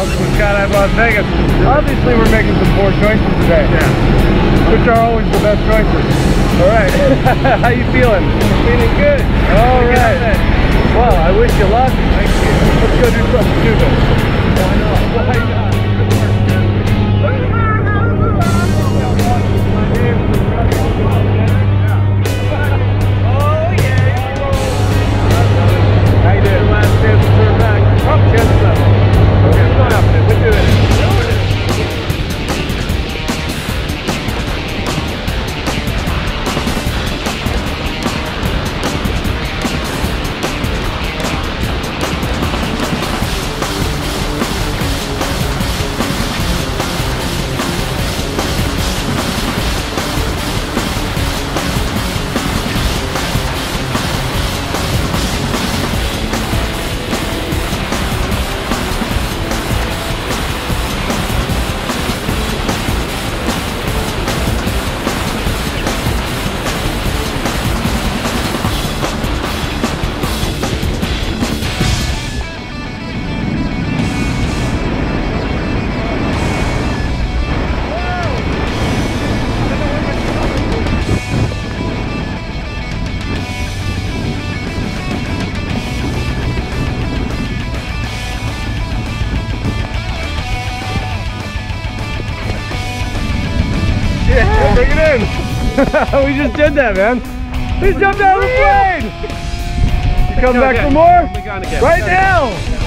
miles from Skydive Las Vegas. Obviously, we're making some poor choices today. Yeah. Which are always the best choices. All right. How you feeling? Feeling good. All right. Well, I wish you luck. Thank you. Let's go do something stupid. Why not? Why not? Yeah, bring it in. We just did that, man. He jumped out of the plane. You come back for more? Right now.